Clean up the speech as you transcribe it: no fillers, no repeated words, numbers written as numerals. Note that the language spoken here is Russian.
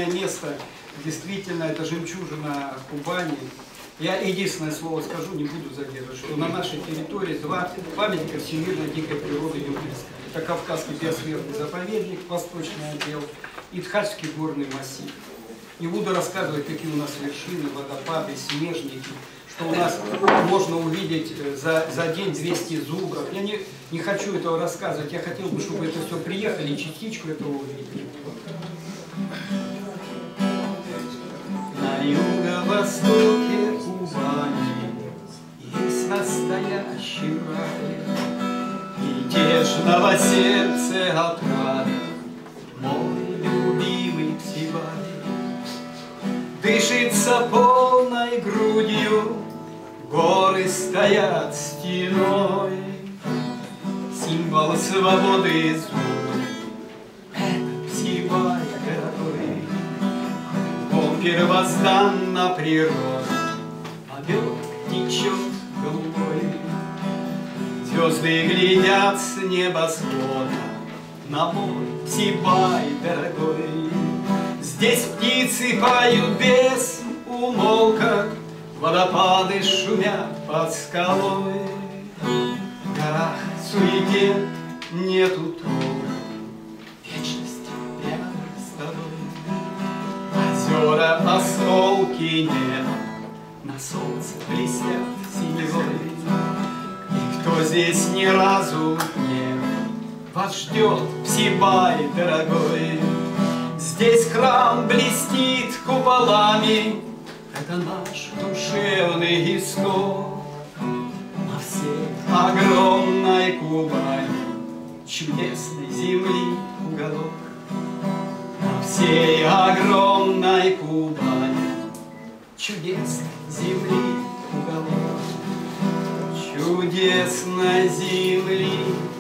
удивительное место. Действительно, это жемчужина Кубани. Я единственное слово скажу, не буду задерживать, что на нашей территории два памятника всемирной дикой природы ЮНЕСКО. Это Кавказский биосферный заповедник, восточный отдел, и Тхальский горный массив. Не буду рассказывать, какие у нас вершины, водопады, снежники, что у нас можно увидеть за день 200 зубров. Я не хочу этого рассказывать, я хотел бы, чтобы это все приехали и частичку этого увидели. На юго-востоке Кубани есть настоящий рай, и тешного сердца отрада мой любимый Псибай. Дышится полной грудью, горы стоят стеной, символ свободы зуб, это Псибай дорогой. Он первозданна природа, побег течет голубой. Звезды глядят с небосвода на мой Псибай дорогой. Здесь птицы поют без умолка, водопады шумят под скалой. В горах суете нету толка, вечность рядом с тобой. Озера, осколки неба на солнце блестят синевой. И кто здесь ни разу не был, вас ждет Псибай дорогой. Здесь храм блестит куполами, это наш душевный исток. На всей огромной Кубани чудесной земли уголок. На всей огромной Кубани чудесной земли уголок. Чудесной земли